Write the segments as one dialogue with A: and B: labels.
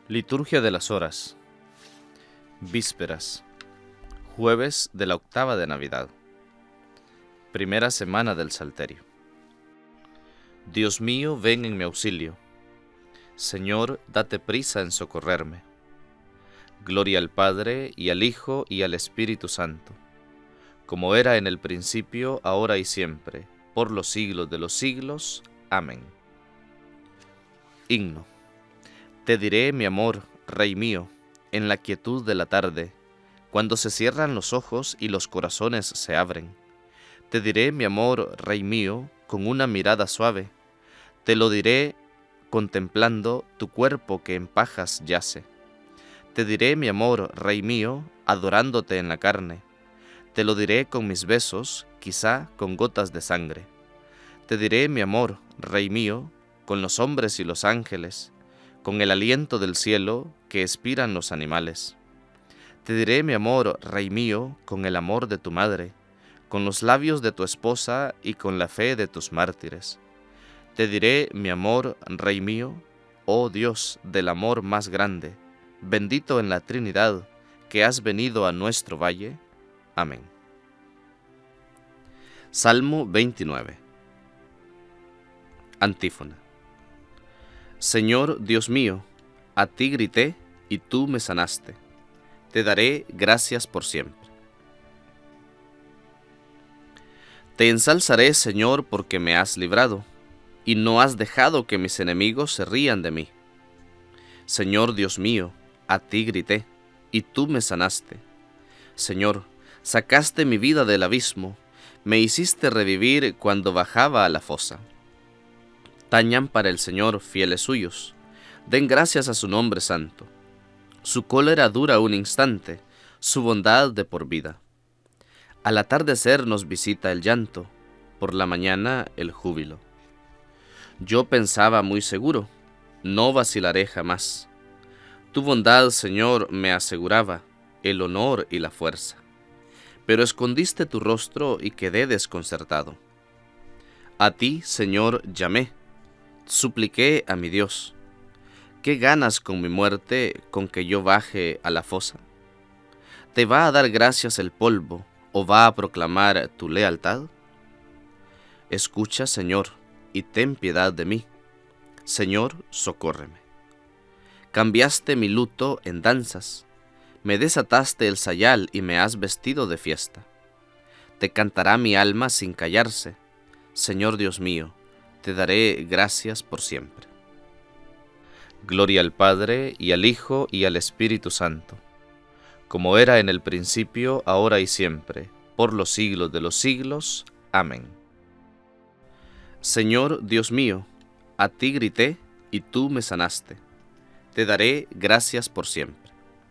A: Liturgia de las Horas. Vísperas. Jueves de la octava de Navidad. Primera semana del Salterio. Dios mío, ven en mi auxilio. Señor, date prisa en socorrerme. Gloria al Padre, y al Hijo, y al Espíritu Santo, como era en el principio, ahora y siempre, por los siglos de los siglos. Amén. Himno. Te diré, mi amor, Rey mío, en la quietud de la tarde, cuando se cierran los ojos y los corazones se abren. Te diré, mi amor, Rey mío, con una mirada suave. Te lo diré contemplando tu cuerpo que en pajas yace. Te diré, mi amor, Rey mío, adorándote en la carne. Te lo diré con mis besos, quizá con gotas de sangre. Te diré, mi amor, Rey mío, con los hombres y los ángeles, con el aliento del cielo que expiran los animales. Te diré, mi amor, Rey mío, con el amor de tu madre, con los labios de tu esposa y con la fe de tus mártires. Te diré, mi amor, Rey mío, oh Dios del amor más grande, bendito en la Trinidad, que has venido a nuestro valle. Amén. Salmo 29. Antífona. Señor Dios mío, a ti grité y tú me sanaste. Te daré gracias por siempre. Te ensalzaré, Señor, porque me has librado, y no has dejado que mis enemigos se rían de mí. Señor Dios mío, a ti grité, y tú me sanaste. Señor, sacaste mi vida del abismo, me hiciste revivir cuando bajaba a la fosa. Tañan para el Señor fieles suyos, den gracias a su nombre santo. Su cólera dura un instante, su bondad de por vida. Al atardecer nos visita el llanto, por la mañana el júbilo. Yo pensaba muy seguro, no vacilaré jamás. Tu bondad, Señor, me aseguraba el honor y la fuerza. Pero escondiste tu rostro y quedé desconcertado. A ti, Señor, llamé, supliqué a mi Dios. ¿Qué ganas con mi muerte, con que yo baje a la fosa? ¿Te va a dar gracias el polvo, o va a proclamar tu lealtad? Escucha, Señor, y ten piedad de mí. Señor, socórreme. Cambiaste mi luto en danzas, me desataste el sayal y me has vestido de fiesta. Te cantará mi alma sin callarse. Señor Dios mío, te daré gracias por siempre. Gloria al Padre, y al Hijo, y al Espíritu Santo, como era en el principio, ahora y siempre, por los siglos de los siglos. Amén. Señor Dios mío, a ti grité, y tú me sanaste. Te daré gracias por siempre.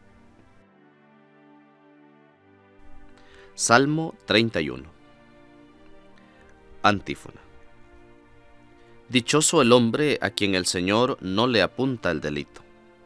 A: Salmo 31. Antífona. Dichoso el hombre a quien el Señor no le apunta el delito.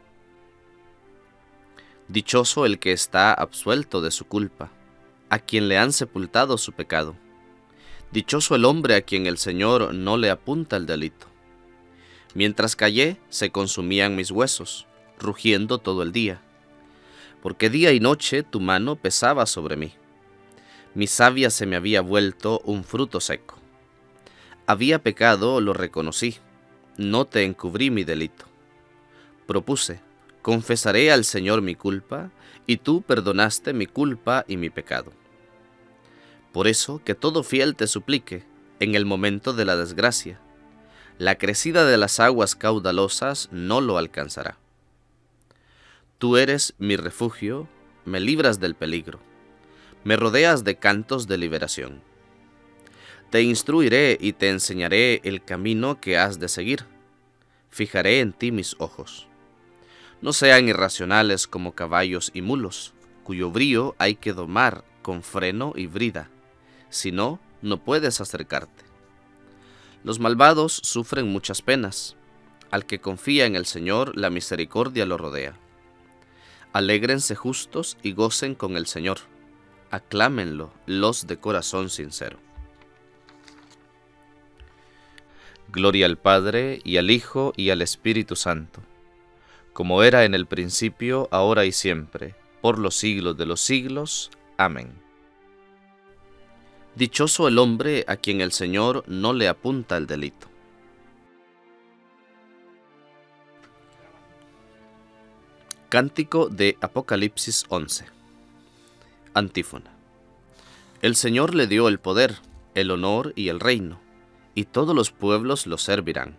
A: Dichoso el que está absuelto de su culpa, a quien le han sepultado su pecado. Dichoso el hombre a quien el Señor no le apunta el delito. Mientras callé, se consumían mis huesos, rugiendo todo el día, porque día y noche tu mano pesaba sobre mí. Mi savia se me había vuelto un fruto seco. Había pecado, lo reconocí, no te encubrí mi delito. Propuse, confesaré al Señor mi culpa, y tú perdonaste mi culpa y mi pecado. Por eso, que todo fiel te suplique, en el momento de la desgracia. La crecida de las aguas caudalosas no lo alcanzará. Tú eres mi refugio, me libras del peligro, me rodeas de cantos de liberación. Te instruiré y te enseñaré el camino que has de seguir. Fijaré en ti mis ojos. No sean irracionales como caballos y mulos, cuyo brío hay que domar con freno y brida, si no, no puedes acercarte. Los malvados sufren muchas penas. Al que confía en el Señor, la misericordia lo rodea. Alégrense justos y gocen con el Señor. Aclámenlo los de corazón sincero. Gloria al Padre, y al Hijo, y al Espíritu Santo, como era en el principio, ahora y siempre, por los siglos de los siglos. Amén. Dichoso el hombre a quien el Señor no le apunta el delito. Cántico de Apocalipsis 11. Antífona. El Señor le dio el poder, el honor y el reino, y todos los pueblos lo servirán.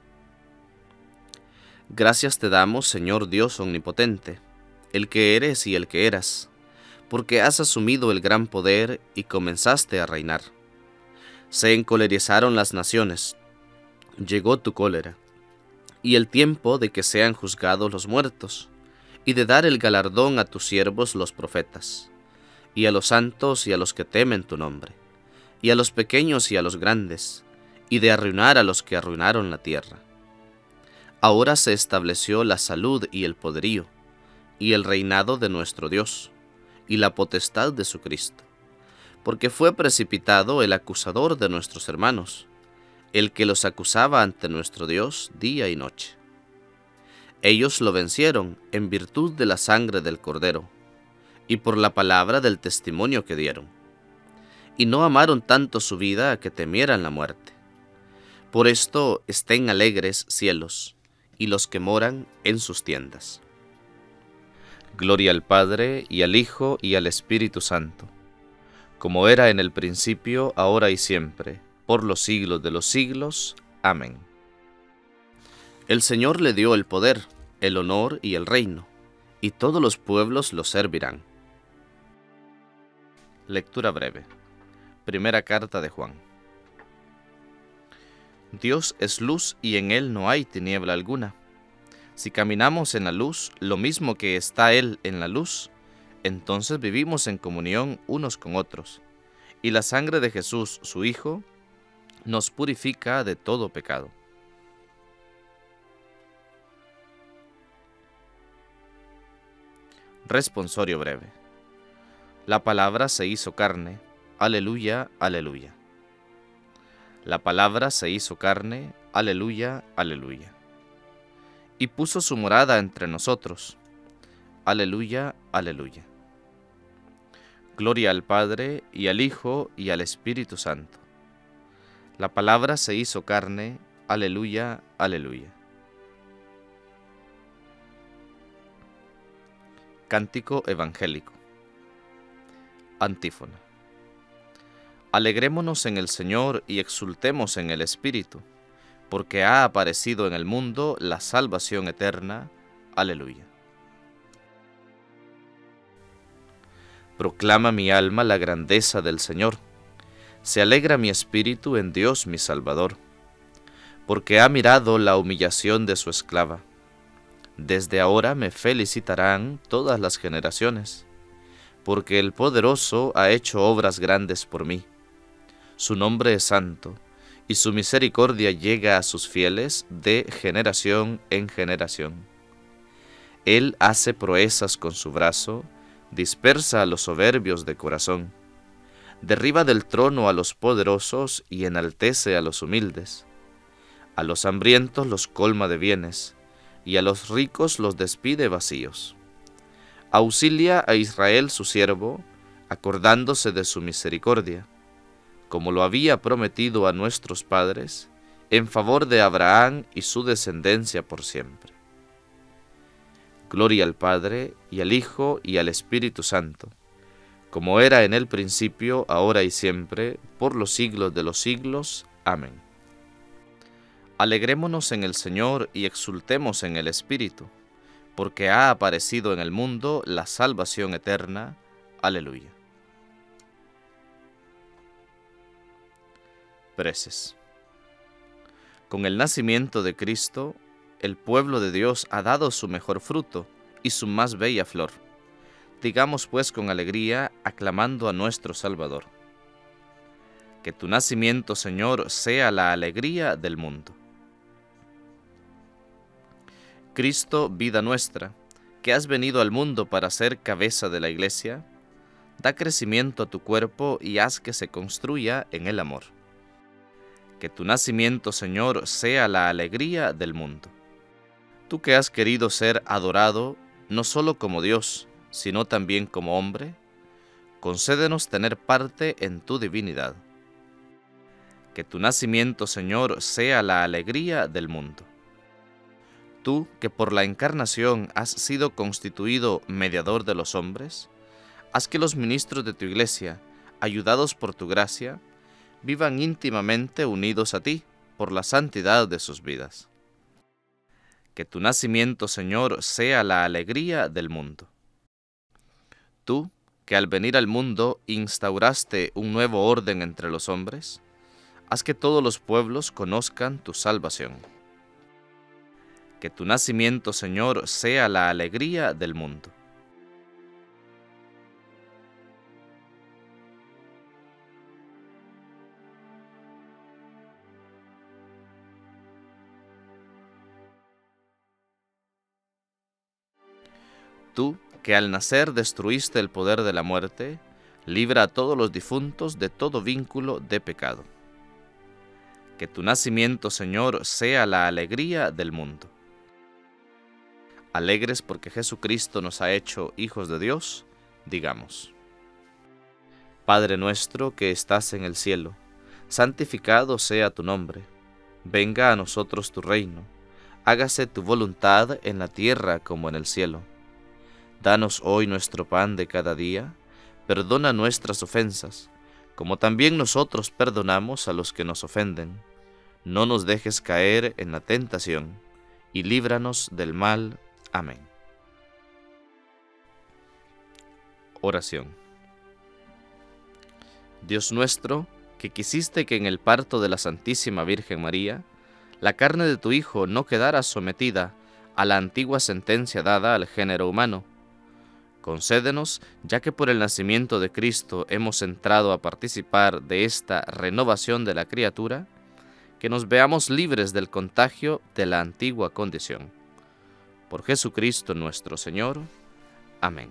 A: Gracias te damos, Señor Dios omnipotente, el que eres y el que eras, porque has asumido el gran poder y comenzaste a reinar. Se encolerizaron las naciones, llegó tu cólera, y el tiempo de que sean juzgados los muertos, y de dar el galardón a tus siervos los profetas, y a los santos y a los que temen tu nombre, y a los pequeños y a los grandes, y de arruinar a los que arruinaron la tierra. Ahora se estableció la salud y el poderío, y el reinado de nuestro Dios, y la potestad de su Cristo, porque fue precipitado el acusador de nuestros hermanos, el que los acusaba ante nuestro Dios día y noche. Ellos lo vencieron en virtud de la sangre del Cordero, y por la palabra del testimonio que dieron, y no amaron tanto su vida a que temieran la muerte. Por esto estén alegres cielos, y los que moran en sus tiendas. Gloria al Padre, y al Hijo, y al Espíritu Santo, como era en el principio, ahora y siempre, por los siglos de los siglos. Amén. El Señor le dio el poder, el honor y el reino, y todos los pueblos lo servirán. Lectura breve. Primera carta de Juan. Dios es luz y en Él no hay tiniebla alguna. Si caminamos en la luz, lo mismo que está Él en la luz, entonces vivimos en comunión unos con otros, y la sangre de Jesús, su Hijo, nos purifica de todo pecado. Responsorio breve. La palabra se hizo carne. Aleluya, aleluya. La palabra se hizo carne, aleluya, aleluya. Y puso su morada entre nosotros, aleluya, aleluya. Gloria al Padre, y al Hijo, y al Espíritu Santo. La palabra se hizo carne, aleluya, aleluya. Cántico evangélico. Antífona. Alegrémonos en el Señor y exultemos en el Espíritu, porque ha aparecido en el mundo la salvación eterna. Aleluya. Proclama mi alma la grandeza del Señor. Se alegra mi espíritu en Dios mi Salvador, porque ha mirado la humillación de su esclava. Desde ahora me felicitarán todas las generaciones, porque el Poderoso ha hecho obras grandes por mí. Su nombre es santo, y su misericordia llega a sus fieles de generación en generación. Él hace proezas con su brazo, dispersa a los soberbios de corazón, derriba del trono a los poderosos y enaltece a los humildes. A los hambrientos los colma de bienes, y a los ricos los despide vacíos. Auxilia a Israel su siervo, acordándose de su misericordia, como lo había prometido a nuestros padres, en favor de Abraham y su descendencia por siempre. Gloria al Padre, y al Hijo, y al Espíritu Santo, como era en el principio, ahora y siempre, por los siglos de los siglos. Amén. Alegrémonos en el Señor y exultemos en el Espíritu, porque ha aparecido en el mundo la salvación eterna. Aleluya. Preces. Con el nacimiento de Cristo, el pueblo de Dios ha dado su mejor fruto y su más bella flor. Digamos pues con alegría, aclamando a nuestro Salvador. Que tu nacimiento, Señor, sea la alegría del mundo. Cristo, vida nuestra, que has venido al mundo para ser cabeza de la Iglesia, da crecimiento a tu cuerpo y haz que se construya en el amor. Que tu nacimiento, Señor, sea la alegría del mundo. Tú que has querido ser adorado no solo como Dios, sino también como hombre, concédenos tener parte en tu divinidad. Que tu nacimiento, Señor, sea la alegría del mundo. Tú que por la encarnación has sido constituido mediador de los hombres, haz que los ministros de tu Iglesia, ayudados por tu gracia, vivan íntimamente unidos a ti por la santidad de sus vidas. Que tu nacimiento, Señor, sea la alegría del mundo. Tú, que al venir al mundo instauraste un nuevo orden entre los hombres, haz que todos los pueblos conozcan tu salvación. Que tu nacimiento, Señor, sea la alegría del mundo. Tú, que al nacer destruiste el poder de la muerte, libra a todos los difuntos de todo vínculo de pecado. Que tu nacimiento, Señor, sea la alegría del mundo. Alegres porque Jesucristo nos ha hecho hijos de Dios, digamos: Padre nuestro que estás en el cielo, santificado sea tu nombre. Venga a nosotros tu reino. Hágase tu voluntad en la tierra como en el cielo. Danos hoy nuestro pan de cada día. Perdona nuestras ofensas, como también nosotros perdonamos a los que nos ofenden. No nos dejes caer en la tentación, y líbranos del mal. Amén. Oración. Dios nuestro, que quisiste que en el parto de la Santísima Virgen María, la carne de tu Hijo no quedara sometida a la antigua sentencia dada al género humano, concédenos, ya que por el nacimiento de Cristo hemos entrado a participar de esta renovación de la criatura, que nos veamos libres del contagio de la antigua condición. Por Jesucristo nuestro Señor. Amén.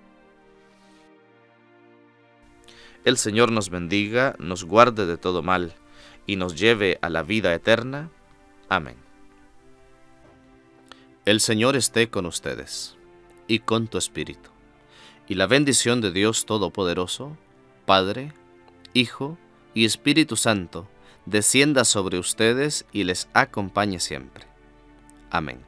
A: El Señor nos bendiga, nos guarde de todo mal, y nos lleve a la vida eterna. Amén. El Señor esté con ustedes, y con tu espíritu. Y la bendición de Dios Todopoderoso, Padre, Hijo y Espíritu Santo, descienda sobre ustedes y les acompañe siempre. Amén.